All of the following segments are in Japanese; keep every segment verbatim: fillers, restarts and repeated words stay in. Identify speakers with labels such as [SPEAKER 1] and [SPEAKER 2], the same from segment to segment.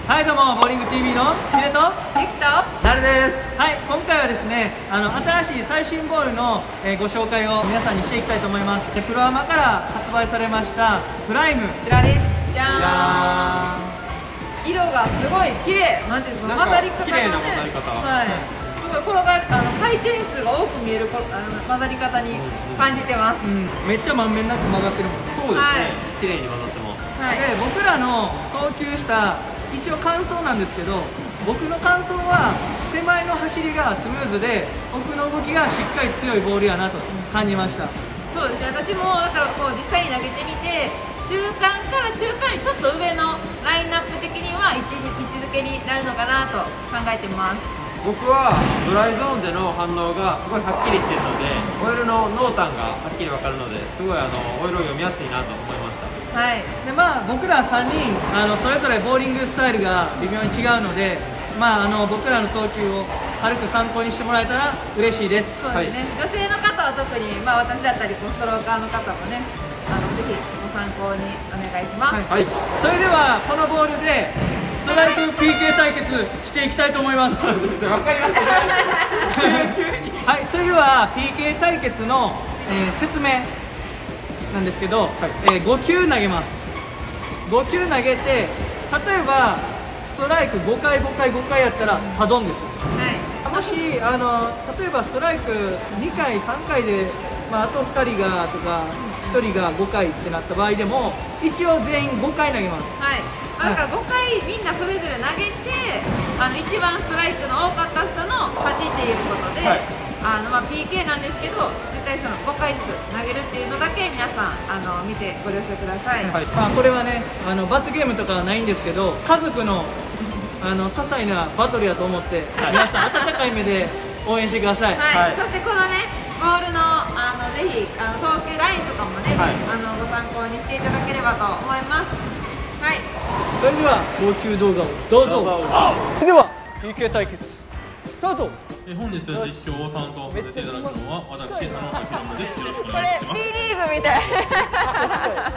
[SPEAKER 1] はい、どうもボーリング ティーブイ のヒデと
[SPEAKER 2] ゆきと
[SPEAKER 1] なるです。はい、今回はですね、あの新しい最新ボールの、えー、ご紹介を皆さんにしていきたいと思います。でプロアマから発売されましたプライム、
[SPEAKER 2] こちらです。じゃーん。色がすごい綺麗。なんていうんですか、混ざり方がね、綺麗な混ざり方、はい、すごい転がる、あの回転数が多く見えるあの混ざり方に感じてます。うん、
[SPEAKER 1] めっちゃまんべんなく混ざってるもんね。
[SPEAKER 3] そうですね、はい、綺麗に混ざってます。
[SPEAKER 1] はい、で僕らの投球した一応感想なんですけど、僕の感想は手前の走りがスムーズで奥の動きがしっかり強いボールやなと感じました。
[SPEAKER 2] そうですね、私もだからこう実際に投げてみて、中間から中間よりちょっと上のラインナップ的には位置位置づけになるのかなと考えてます。
[SPEAKER 3] 僕はドライゾーンでの反応がすごいはっきりしているので、オイルの濃淡がはっきり分かるので、すごいあのオイルを読みやすいなと思いました。
[SPEAKER 2] はい、
[SPEAKER 1] でまあ僕らさんにんあのそれぞれボーリングスタイルが微妙に違うので、まあ、あの僕らの投球を軽く参考にしてもらえたら嬉しいです。
[SPEAKER 2] そうですね、はい、女性の方は特に、まあ、私だったりストローカーの方もね、あのぜひご参考にお願いします。
[SPEAKER 1] はい、はい、それではこのボールでストライク ピーケー 対決していきたいと思います。わかりましたはい、それでは ピーケー 対決の、えー、説明なんですけど、はい、えー、ごきゅう投げます。ごきゅう投げて、例えばストライクごかいごかいごかいやったらサドンです。はい、もしあの例えばストライクにかいさんかいで、まあ、あとふたりがとかひとりがごかいってなった場合でも一応全員ごかい投げます。はい、
[SPEAKER 2] だからごかいみんなそれぞれ投げて、あの一番ストライクの多かった人の勝ちっていうことで、はい、あのまあ ピーケー なんですけど、絶対そのごかいずつ投げるっていうのだけ皆さんあの見てご了承ください。はい、
[SPEAKER 1] まあこれはね、あの罰ゲームとかはないんですけど、家族のあの些細なバトルやと思って皆さん温かい目で応援してください。
[SPEAKER 2] はい、はい、そしてこのねボールのあのぜひあの投球ラインとかもね、はい、あのご参考にしていただければと思います。はい、
[SPEAKER 1] それでは投球動画をどうぞ。それでは ピーケー 対決スタート。
[SPEAKER 3] え本日実況を担当させていただくのは私、田中宏です。よろしくお願いします。
[SPEAKER 2] B リーグみたい
[SPEAKER 3] はい、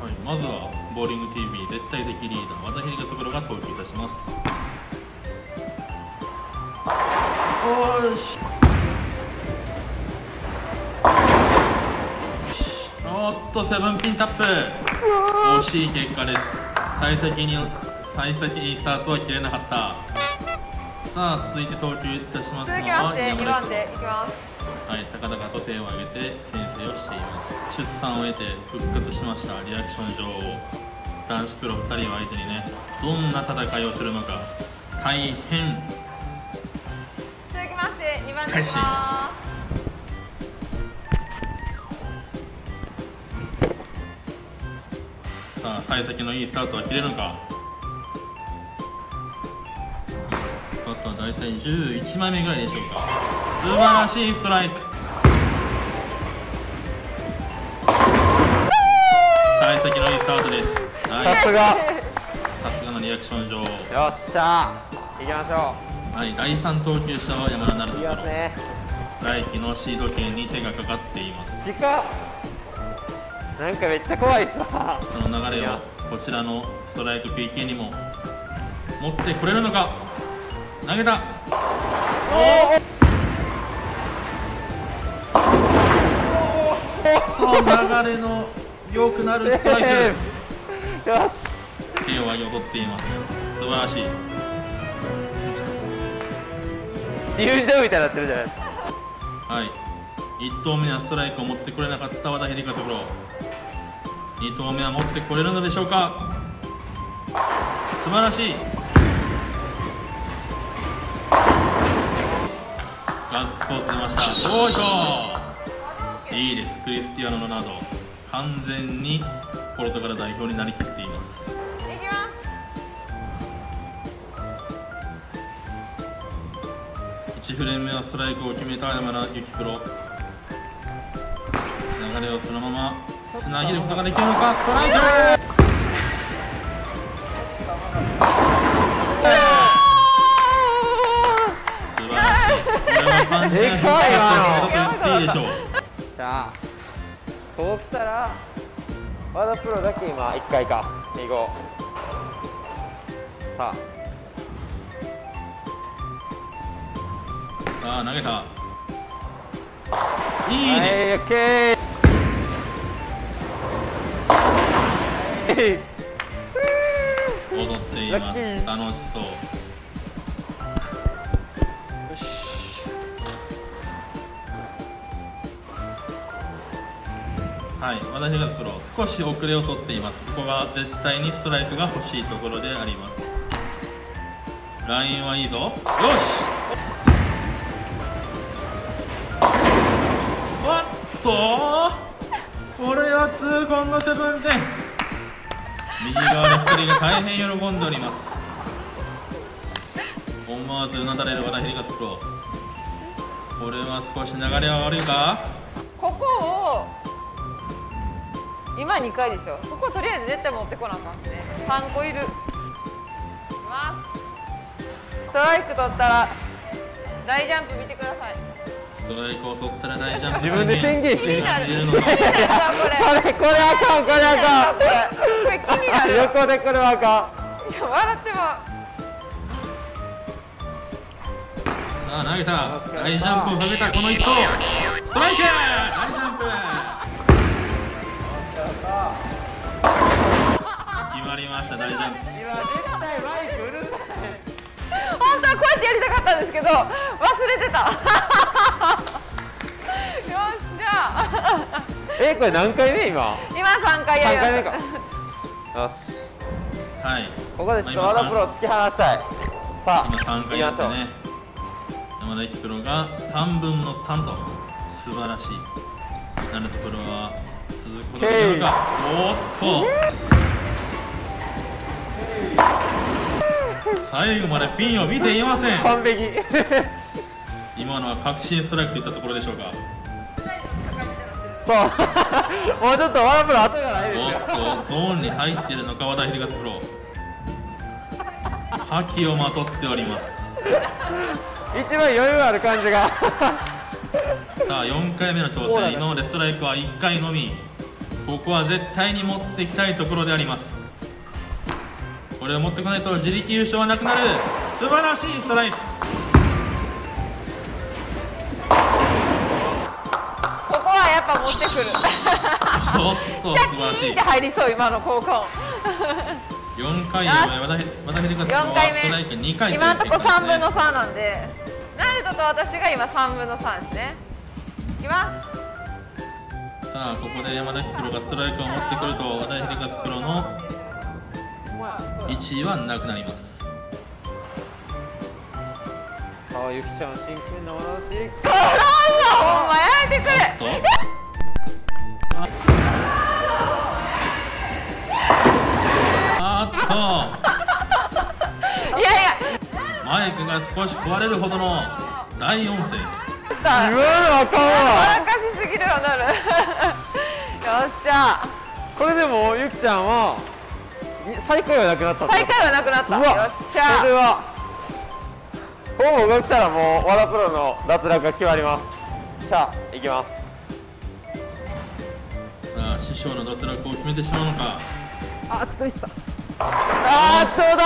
[SPEAKER 3] まずはボーリング ティーブイ 絶対的リーダー和田秀和プロが投球いたします。おーし、おっとセブンピンタップ、惜しい結果です。幸先に幸先いいスタートは切れなかった。さあ続いて投球いたしますのは
[SPEAKER 2] にばんでいきます。
[SPEAKER 3] はい、高々と手を挙げて先制をしています。出産を得て復活しましたリアクション女王、男子プロふたりを相手にね、どんな戦いをするのか大変
[SPEAKER 2] 続きましてにばんでいきます。
[SPEAKER 3] さあ幸先のいいスタートは切れるのか。あとはだいたいじゅういちまいめぐらいでしょうか。素晴らしいストライク。幸先のいいスタートです。はい、
[SPEAKER 4] さすが
[SPEAKER 3] さすがのリアクション女王。よ
[SPEAKER 4] っしゃー、行きましょ
[SPEAKER 3] う。はい、だいさん投球者は山田なるところ、
[SPEAKER 4] ね、
[SPEAKER 3] 来季のシード権に手がかかっています。
[SPEAKER 4] 近っ、なんかめっちゃ怖いっすわ。
[SPEAKER 3] その流れをこちらのストライク ピーケー にも持ってこれるのか。投げた。おその流れの良くなるストライク。よし、手を上げ踊っています。素晴らしい。
[SPEAKER 4] 入場みたいになってるじゃないですか。
[SPEAKER 3] はい、いち投目はストライクを持ってこれなかった和田秀和プロ、に投目は持ってこれるのでしょうか。素晴らしい。ガッツポーズ出ました。よいしょ、いいです。クリスティアーノ・ロナウド、完全にポルトガル代表になりきっています。
[SPEAKER 2] いきます。
[SPEAKER 3] いちフレーム目はストライクを決めた山田由紀プロ、流れをそのままつなげることができるのか。ストライク。素晴らしい。これは完全に復活したと言っていいでしょう。
[SPEAKER 4] じゃあこう来たら和田プロだけ今いっかいかに号さ
[SPEAKER 3] さあ投げた。
[SPEAKER 4] あ、
[SPEAKER 3] いいです。
[SPEAKER 4] はい、オッケー。
[SPEAKER 3] 踊っています。
[SPEAKER 4] ラッキー
[SPEAKER 3] 楽しそう。
[SPEAKER 4] よし。
[SPEAKER 3] はい、和田秀和プロ少し遅れを取っています。ここが絶対にストライクが欲しいところであります。ラインはいいぞ。よし。おっと、これは痛恨のセブンテン。右側のふたりが大変喜んでおります。思わずうなだれる和田秀和プロ。これは少し流れは悪いか。
[SPEAKER 2] ここを今にかいでしょ。こことりあえず絶対持ってこなあかんね。さんこいる。いきます。ストライク取ったら大ジャンプ見てください。
[SPEAKER 3] ストライクを取ったら大ジャンプ
[SPEAKER 4] 自分で宣言してる。
[SPEAKER 2] 気になる。
[SPEAKER 3] 入れるのか。
[SPEAKER 2] これ
[SPEAKER 4] これこれあかん、これあかん。
[SPEAKER 2] これこれ気になる。
[SPEAKER 4] 横でこれはあか
[SPEAKER 2] いや笑っても
[SPEAKER 3] さあ投げた。大ジャンプをかけたこの一投。ストライク。大ジャンプ。決まりました。大ジャンプ。
[SPEAKER 4] ん。今絶対マイクうるさい。
[SPEAKER 2] 本当はこうやってやりたかったんですけど忘れてた。よっしゃ。
[SPEAKER 4] え、これ何回目今？
[SPEAKER 2] 今さんかいやりま
[SPEAKER 4] 三
[SPEAKER 2] した。
[SPEAKER 4] 回目か。よし。
[SPEAKER 3] はい。
[SPEAKER 4] ここでちょっと和田プロを突き放したい。さあ、
[SPEAKER 3] 今さんかい
[SPEAKER 4] 行きましょう。
[SPEAKER 3] ですね。山田幸プロがさんぶんのさんと素晴らしい。成田プロは続くことができるか。おーっと。最後までピンを見ていません。
[SPEAKER 4] 完璧。
[SPEAKER 3] 今のは確信ストライクといったところでしょうか。
[SPEAKER 4] そう。もうちょっと和田プロ後がないですよ。
[SPEAKER 3] おっと、ゾーンに入っているのか和田秀和プロ。覇気をまとっております。
[SPEAKER 4] 一番余裕ある感じが。
[SPEAKER 3] さあよんかいめの挑戦。今までストライクはいっかいのみ。ここは絶対に持っていきたいところであります。これを持ってこないと自力優勝はなくなる。素晴らしいストライク。
[SPEAKER 2] ここはやっぱ持ってくる。
[SPEAKER 3] おっと素晴らしい
[SPEAKER 2] シャキーンって。入りそう今の効果音。
[SPEAKER 3] よんかいの和田和田秀和プロはストライクにかい
[SPEAKER 2] 今のとこさんぶんの
[SPEAKER 3] さん。
[SPEAKER 2] さんなんで、ナルトと私が今さんぶんのさんですね。いきます。
[SPEAKER 3] さあここで山田プロがストライクを持ってくると和田秀和プロのいちいはなくなります。
[SPEAKER 4] さあ、ゆきちゃん真剣なお話。
[SPEAKER 2] ほんまやめてくれ。
[SPEAKER 3] おっとあっと
[SPEAKER 2] いやいや
[SPEAKER 3] マイクが少し壊れるほどの大音声。
[SPEAKER 4] 言わなあかんわ。
[SPEAKER 2] 笑かしすぎるよなる。よっしゃ。
[SPEAKER 4] これでもゆきちゃんは最下位はなくなった。
[SPEAKER 2] 最下位はなくなった。
[SPEAKER 4] うわ、
[SPEAKER 2] よっしゃ。
[SPEAKER 4] それはホームが来たらもう和田プロの脱落が決まります。さあ行きます。
[SPEAKER 3] さあ師匠の脱落を決めてしまうのか。
[SPEAKER 2] あ、ちょっとミスった。
[SPEAKER 4] あー、そうだ。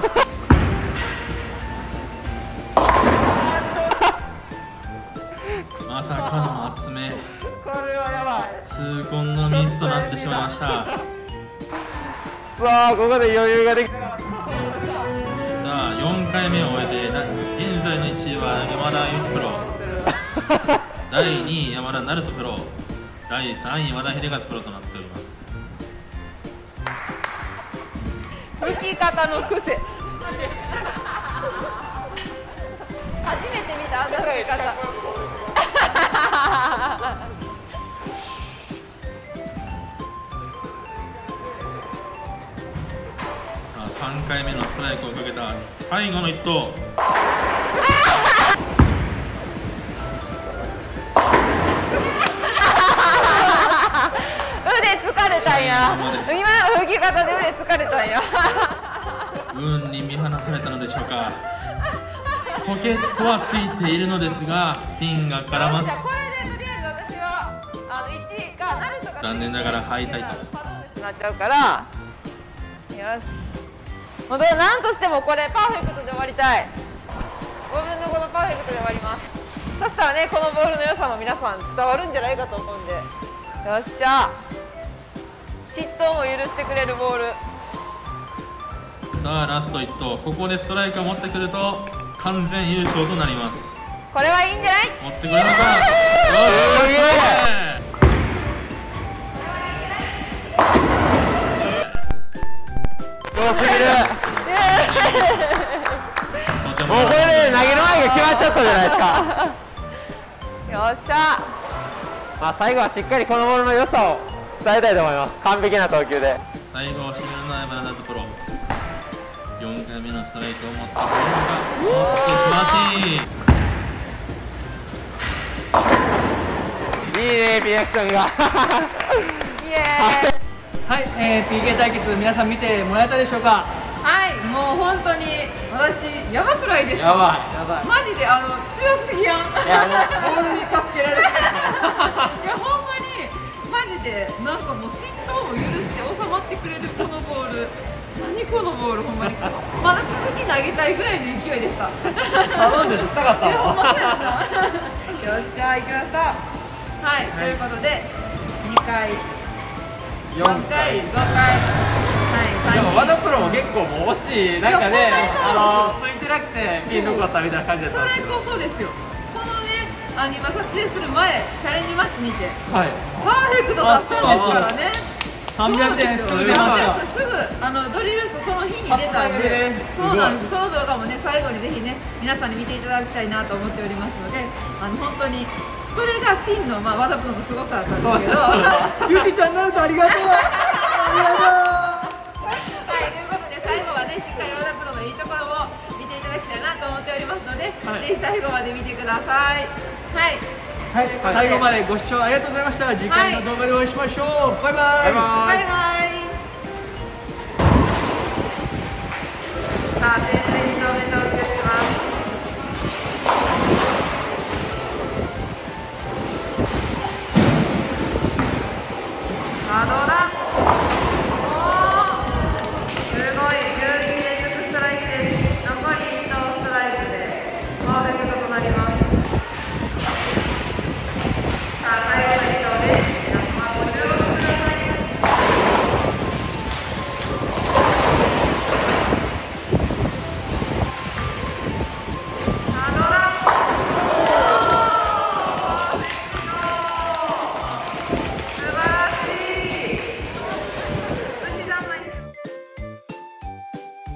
[SPEAKER 3] まさかの厚め。
[SPEAKER 4] これはやばい。
[SPEAKER 3] 痛恨のミスとなってしまいました。
[SPEAKER 4] さあここで余裕ができた。
[SPEAKER 3] さあよんかいめを終えてな現在のいちいは山田裕貴プロ、だいにい山田成人プロ、だいさんい和田秀和プロとなっております。
[SPEAKER 2] 吹き方の癖。初めて見たあの吹き方。
[SPEAKER 3] さあさんかいめのストライクをかけた最後の一投。
[SPEAKER 2] 腕疲れたんや。今の吹き方で腕疲れたんや。
[SPEAKER 3] 運に見放されたのでしょうか。ポケットはついているのですがピンが絡まず、
[SPEAKER 2] これでとりあえず私はあのいちいかなるとか
[SPEAKER 3] 残念ながら敗退と
[SPEAKER 2] なっちゃうから。よし。 本当は何としてもこれパーフェクトで終わりたい。ごぶんのごのパーフェクトで終わります。そしたらね、このボールの良さも皆さん伝わるんじゃないかと思うんで、よっしゃ、失投も許してくれるボール。
[SPEAKER 3] さあラストいっ投、ここでストライクを持ってくると完全優勝となります。
[SPEAKER 2] これはいいんじゃない？
[SPEAKER 3] 持ってくれるのか。
[SPEAKER 4] 多すぎる。もうこれで投げる前が決まっちゃったじゃないですか。
[SPEAKER 2] よっしゃ。
[SPEAKER 4] まあ最後はしっかりこのボールの良さを伝えたいと思います。完璧な投球で。
[SPEAKER 3] 最後を締めるのは山田プロ。よんかいめのストライクを持ってくれるのか。おっと素晴らしい。
[SPEAKER 4] いいね、リアクションが。
[SPEAKER 2] イエーイ。
[SPEAKER 1] はい、えー、ピーケー 対決皆さん見てもらえたでしょうか。
[SPEAKER 2] はい、もう本当に私やばくないですか。
[SPEAKER 1] やばいやばい。
[SPEAKER 2] マジであの強すぎやん。い
[SPEAKER 1] やもうボールに助けられてる。
[SPEAKER 2] いやほんまにマジでなんかもう振動も許して収まってくれるこのボール。何このボール、ほんまにまだ続き投げたいぐらいの勢いでした。
[SPEAKER 1] 頼んでしたかった
[SPEAKER 2] いやほん
[SPEAKER 1] わ。
[SPEAKER 2] まそうやんな。よっしゃ、行きました。はい、ということでにかい、よんかい、ごかい、はい、
[SPEAKER 1] でも和田プロも結構もう惜しい、なんかね、
[SPEAKER 2] いやほんまにそう
[SPEAKER 1] あのついてなくてピン残ったみたいな感じだっ
[SPEAKER 2] それ
[SPEAKER 1] たんですけど。
[SPEAKER 2] こそですよ。このね、あの今撮影する前チャレンジマッチにて
[SPEAKER 1] はい。
[SPEAKER 2] パーフェクト出したんですからね。
[SPEAKER 1] さんびゃくてんすぐ出ました。
[SPEAKER 2] すぐあのドリルしてその日に出たんで、そうなんです。その動画もね最後にぜひね皆さんに見ていただきたいなと思っておりますので、あの本当にそれが真のまあ和田プロの凄さだったんですけど。
[SPEAKER 1] ゆきちゃんナウトありがとう。ありがとう。
[SPEAKER 2] はい、ということで最後はねしっかり和田プロのいいところを見ていただきたいなと思っておりますので、
[SPEAKER 1] はい
[SPEAKER 2] ぜひ最後まで見てください。はい。
[SPEAKER 1] はい、最後までご視聴ありがとうございました。次回の動画でお会いしましょう。バイバイ。
[SPEAKER 2] バイバイ。さあ、先生に止め